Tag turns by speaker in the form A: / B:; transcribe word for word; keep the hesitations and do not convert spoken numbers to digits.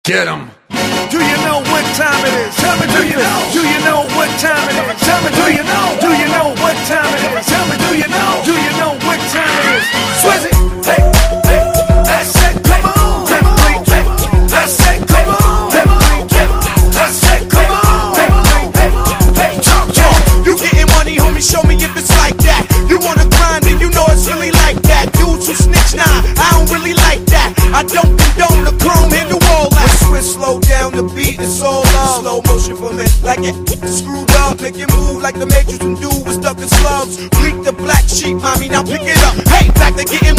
A: Get 'em.
B: Do you know what time it is? Tell me, do you know? Do you know what time it is? Tell me, do you know? Do you know what time it is? Tell me, do you know? Do you know what time it is? Swizzy, hey, hey, I said, come on, let me break it. I said, come on, let me break it. I said, come on, let me break it. Hey, talk, talk.
C: You getting money, homie? Show me if it's like that. You wanna grind, and you know it's really like that. Dudes who snitch, nah, I don't really like that. I don't condone the chrome, hit the wall. Like Swiss, slow down the beat, it's all love. Slow motion for me, like it screwed up. Make it move like the Matrix and do was stuck in slums. Bleak the black sheep, mommy, now pick it up. Hey, back to getting